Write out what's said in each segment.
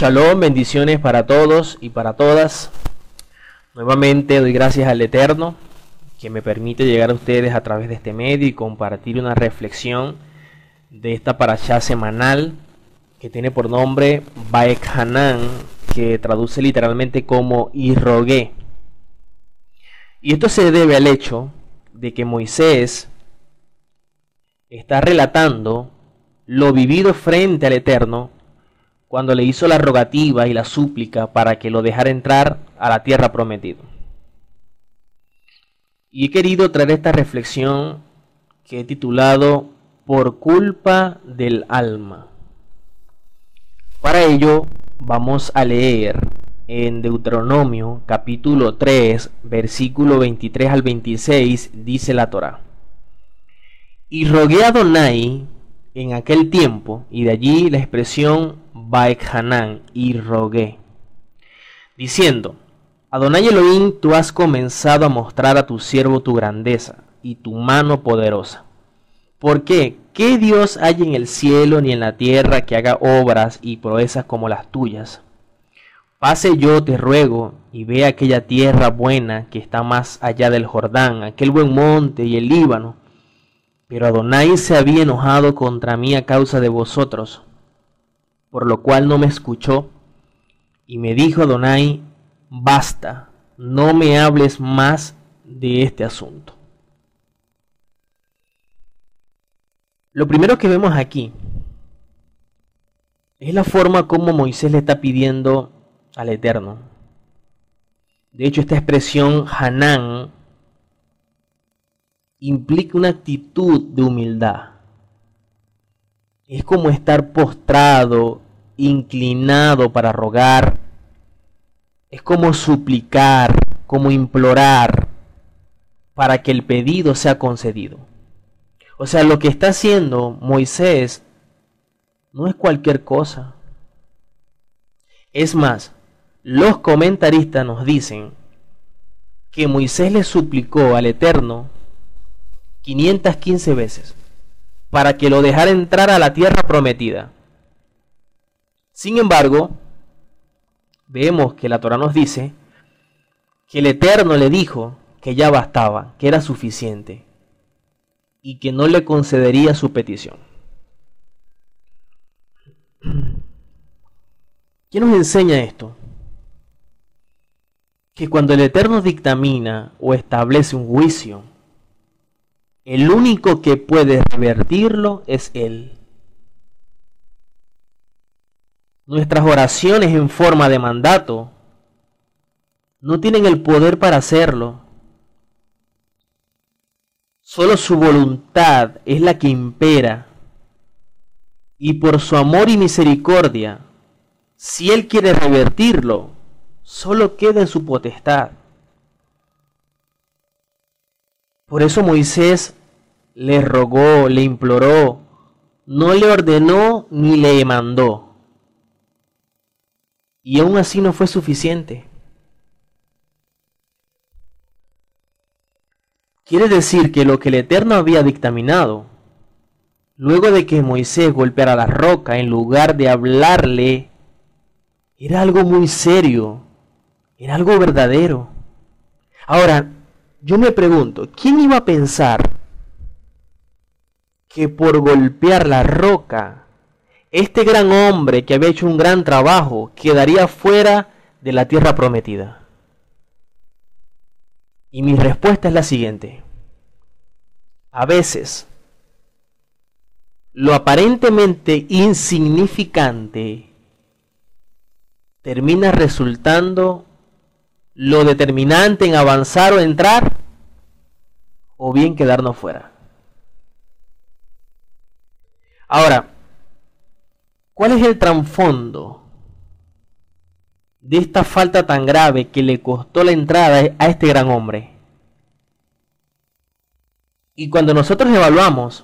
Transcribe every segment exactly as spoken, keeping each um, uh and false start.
Shalom, bendiciones para todos y para todas. Nuevamente doy gracias al Eterno que me permite llegar a ustedes a través de este medio y compartir una reflexión de esta parashá semanal que tiene por nombre Vaekhanan, que traduce literalmente como y rogué. Y esto se debe al hecho de que Moisés está relatando lo vivido frente al Eterno cuando le hizo la rogativa y la súplica para que lo dejara entrar a la tierra prometida. Y he querido traer esta reflexión que he titulado Por culpa del alma. Para ello vamos a leer en Deuteronomio capítulo tres, versículo veintitrés al veintiséis, dice la Torá: Y rogué a Adonai en aquel tiempo, y de allí la expresión Vaekhanan, y rogué, diciendo: Adonai Elohim, tú has comenzado a mostrar a tu siervo tu grandeza y tu mano poderosa. ¿Por qué? ¿Qué Dios hay en el cielo ni en la tierra que haga obras y proezas como las tuyas? Pase yo, te ruego, y ve aquella tierra buena que está más allá del Jordán, aquel buen monte y el Líbano. Pero Adonai se había enojado contra mí a causa de vosotros, por lo cual no me escuchó, y me dijo Adonai: basta, no me hables más de este asunto. Lo primero que vemos aquí es la forma como Moisés le está pidiendo al Eterno. De hecho, esta expresión Hanan implica una actitud de humildad. Es como estar postrado, inclinado para rogar. Es como suplicar, como implorar para que el pedido sea concedido. O sea, lo que está haciendo Moisés no es cualquier cosa. Es más, los comentaristas nos dicen que Moisés le suplicó al Eterno quinientas quince veces para que lo dejara entrar a la tierra prometida. Sin embargo, vemos que la Torá nos dice que el Eterno le dijo que ya bastaba, que era suficiente, y que no le concedería su petición. ¿Qué nos enseña esto? Que cuando el Eterno dictamina o establece un juicio, el único que puede revertirlo es Él. Nuestras oraciones en forma de mandato no tienen el poder para hacerlo. Solo su voluntad es la que impera. Y por su amor y misericordia, si Él quiere revertirlo, solo queda en su potestad. Por eso Moisés le rogó, le imploró, no le ordenó ni le mandó. Y aún así no fue suficiente. Quiere decir que lo que el Eterno había dictaminado, luego de que Moisés golpeara la roca en lugar de hablarle, era algo muy serio, era algo verdadero. Ahora, yo me pregunto, ¿quién iba a pensar que por golpear la roca, este gran hombre que había hecho un gran trabajo quedaría fuera de la tierra prometida? Y mi respuesta es la siguiente: a veces lo aparentemente insignificante termina resultando lo determinante en avanzar o entrar, o bien quedarnos fuera. Ahora, ¿cuál es el trasfondo de esta falta tan grave que le costó la entrada a este gran hombre? Y cuando nosotros evaluamos,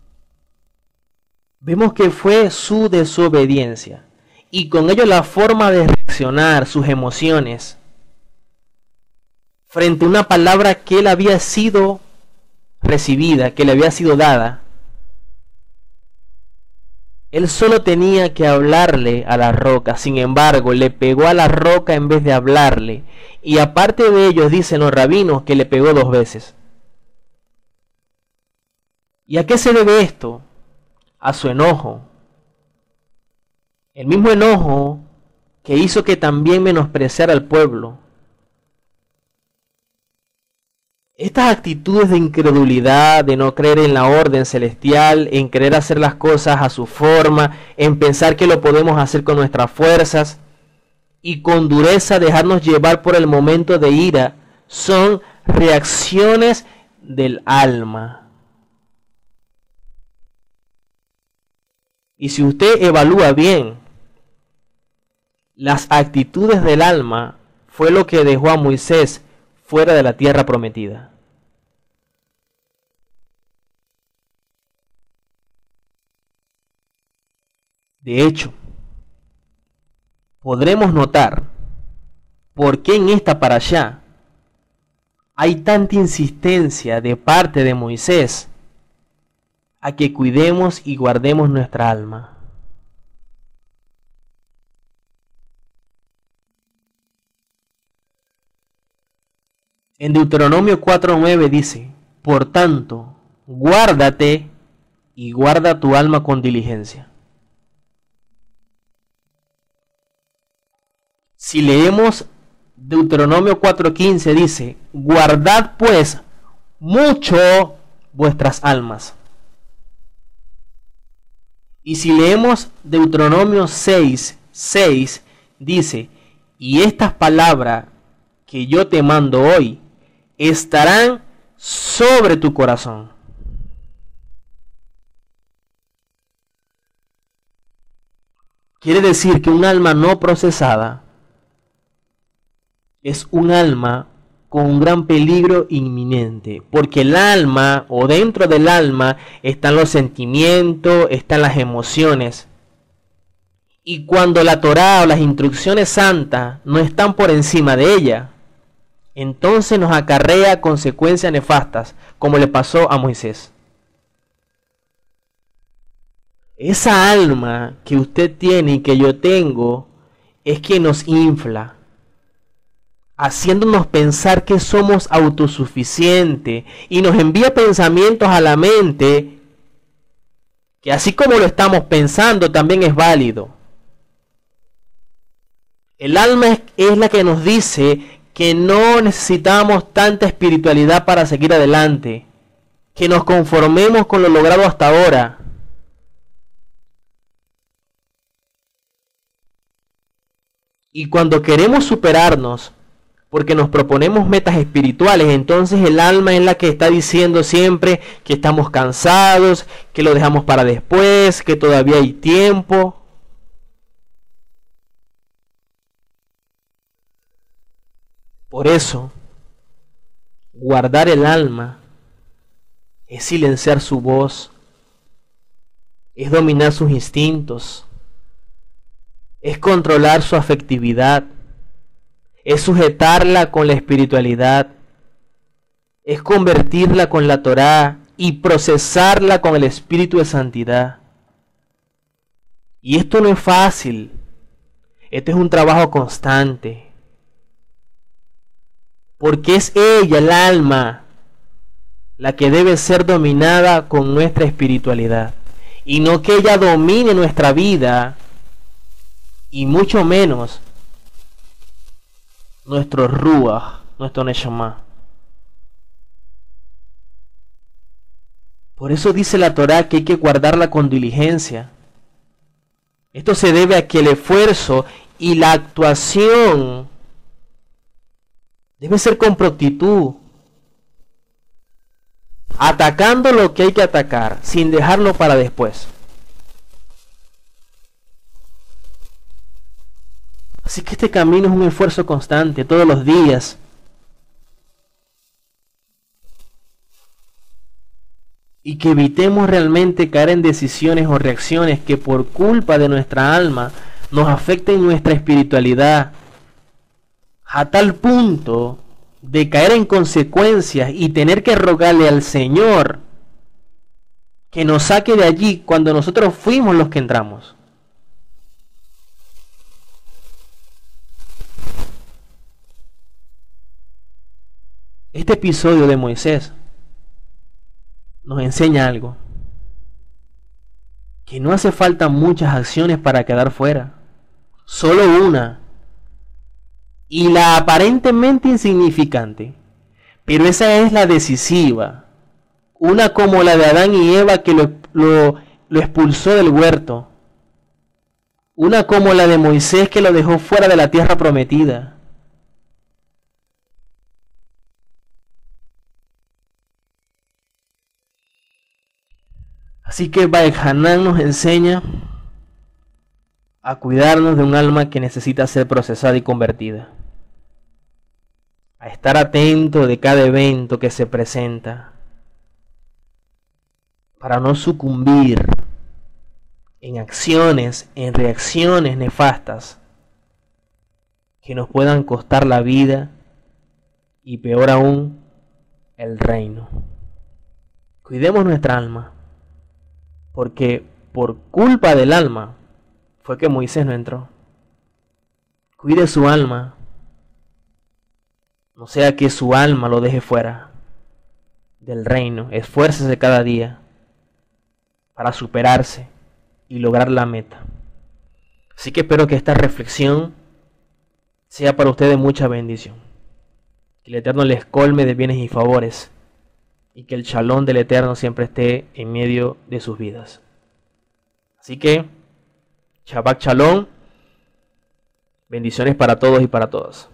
vemos que fue su desobediencia y con ello la forma de reaccionar, sus emociones, frente a una palabra que él había sido recibida, que le había sido dada, Él solo tenía que hablarle a la roca. Sin embargo, le pegó a la roca en vez de hablarle. Y aparte de ello, dicen los rabinos que le pegó dos veces. ¿Y a qué se debe esto? A su enojo. El mismo enojo que hizo que también menospreciara al pueblo. Estas actitudes de incredulidad, de no creer en la orden celestial, en querer hacer las cosas a su forma, en pensar que lo podemos hacer con nuestras fuerzas y con dureza dejarnos llevar por el momento de ira, son reacciones del alma. Y si usted evalúa bien, las actitudes del alma fue lo que dejó a Moisés fuera de la tierra prometida. De hecho, podremos notar por qué en esta parashá hay tanta insistencia de parte de Moisés a que cuidemos y guardemos nuestra alma. En Deuteronomio cuatro nueve dice: por tanto, guárdate y guarda tu alma con diligencia. Si leemos Deuteronomio cuatro quince dice: guardad pues mucho vuestras almas. Y si leemos Deuteronomio seis seis dice: y estas palabras que yo te mando hoy estarán sobre tu corazón. Quiere decir que un alma no procesada es un alma con un gran peligro inminente, porque el alma, o dentro del alma, están los sentimientos, están las emociones. Y cuando la Torá o las instrucciones santas no están por encima de ella, entonces nos acarrea consecuencias nefastas, como le pasó a Moisés. Esa alma que usted tiene y que yo tengo es que nos infla, haciéndonos pensar que somos autosuficientes, y nos envía pensamientos a la mente que así como lo estamos pensando también es válido. El alma es, es la que nos dice que no necesitamos tanta espiritualidad para seguir adelante, que nos conformemos con lo logrado hasta ahora. Y cuando queremos superarnos, porque nos proponemos metas espirituales, entonces el alma es la que está diciendo siempre que estamos cansados, que lo dejamos para después, que todavía hay tiempo. Por eso, guardar el alma es silenciar su voz, es dominar sus instintos, es controlar su afectividad, es sujetarla con la espiritualidad, es convertirla con la Torá y procesarla con el espíritu de santidad. Y esto no es fácil, esto es un trabajo constante. Porque es ella, el alma, la que debe ser dominada con nuestra espiritualidad. Y no que ella domine nuestra vida, y mucho menos nuestro ruach, nuestro neshama. Por eso dice la Torá que hay que guardarla con diligencia. Esto se debe a que el esfuerzo y la actuación debe ser con prontitud, atacando lo que hay que atacar, sin dejarlo para después. Así que este camino es un esfuerzo constante, todos los días. Y que evitemos realmente caer en decisiones o reacciones que por culpa de nuestra alma nos afecten nuestra espiritualidad, a tal punto de caer en consecuencias y tener que rogarle al Señor que nos saque de allí cuando nosotros fuimos los que entramos. Este episodio de Moisés nos enseña algo, que no hace falta muchas acciones para quedar fuera, solo una, y la aparentemente insignificante, pero esa es la decisiva, una como la de Adán y Eva que lo, lo, lo expulsó del huerto, una como la de Moisés que lo dejó fuera de la tierra prometida. Así que Baal-Hanán nos enseña a cuidarnos de un alma que necesita ser procesada y convertida, a estar atento de cada evento que se presenta, para no sucumbir en acciones, en reacciones nefastas que nos puedan costar la vida y peor aún, el reino. Cuidemos nuestra alma, porque por culpa del alma fue que Moisés no entró. Cuide su alma, no sea que su alma lo deje fuera del reino. Esfuércese cada día para superarse y lograr la meta. Así que espero que esta reflexión sea para ustedes mucha bendición. Que el Eterno les colme de bienes y favores, y que el shalom del Eterno siempre esté en medio de sus vidas. Así que, Shabbat Shalom, bendiciones para todos y para todas.